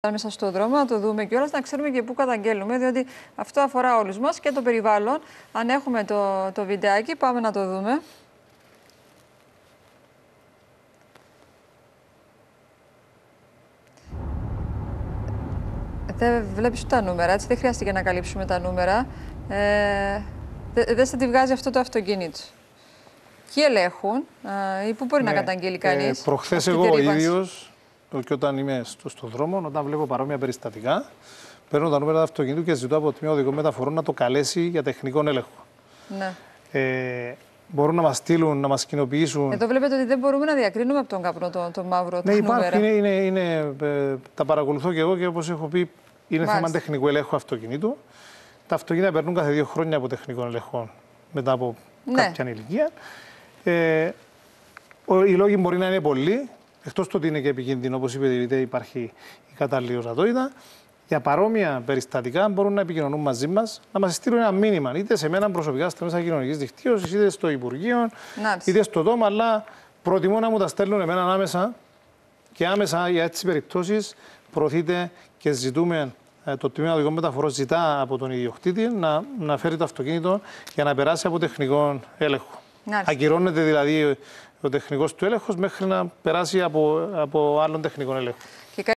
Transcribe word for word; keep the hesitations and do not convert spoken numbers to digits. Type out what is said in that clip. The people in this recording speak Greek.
Μέσα στον δρόμο, να το δούμε κιόλας, να ξέρουμε και πού καταγγέλνουμε, διότι αυτό αφορά όλους μας και το περιβάλλον. Αν έχουμε το, το βιντεάκι, πάμε να το δούμε. Δεν βλέπεις τα νούμερα, έτσι δεν χρειάστηκε να καλύψουμε τα νούμερα. Ε, δεν δε σε τη βγάζει αυτό το αυτοκίνητο. Ποιοι ελέγχουν ε, ή πού μπορεί ναι. να καταγγείλει κανείς. Ε, προχθές εγώ ο ίδιος, και όταν είμαι στο, στο δρόμο, όταν βλέπω παρόμοια περιστατικά, παίρνω τα νούμερα του αυτοκινήτου και ζητώ από το Τμήμα Οδικών Μεταφορών να το καλέσει για τεχνικό έλεγχο. Ναι. Ε, μπορούν να μας στείλουν, να μας κοινοποιήσουν. Εδώ βλέπετε ότι δεν μπορούμε να διακρίνουμε από τον καπνό το, το μαύρο. Ναι, υπάρχει, είναι, είναι, είναι, ε, τα παρακολουθώ και εγώ και όπως έχω πει, είναι Μάλιστα. θέμα τεχνικού ελέγχου αυτοκινήτου. Τα αυτοκίνητα περνούν κάθε δύο χρόνια από τεχνικό ελέγχο μετά από ναι. κάποια ηλικία. Ε, οι λόγοι μπορεί να είναι πολλοί, εκτός το ότι είναι και επικίνδυνο, όπως είπε, υπάρχει η κατάλληλη ορατότητα. Για παρόμοια περιστατικά μπορούν να επικοινωνούν μαζί μας, να μας στείλουν ένα μήνυμα, είτε σε μένα προσωπικά στα μέσα κοινωνικής δικτύωσης, είτε στο Υπουργείο, Νάτς. είτε στο Δώμα, αλλά προτιμώ να μου τα στέλνουν εμένα άμεσα και άμεσα για έτσι περιπτώσεις προωθείται και ζητούμε. Το Τμήμα Οδικών Μεταφορών ζητά από τον ιδιοκτήτη να, να φέρει το αυτοκίνητο για να περάσει από τεχνικό έλεγχο. Νάλιστα. Ακυρώνεται δηλαδή ο τεχνικός του έλεγχος μέχρι να περάσει από, από άλλον τεχνικό έλεγχο.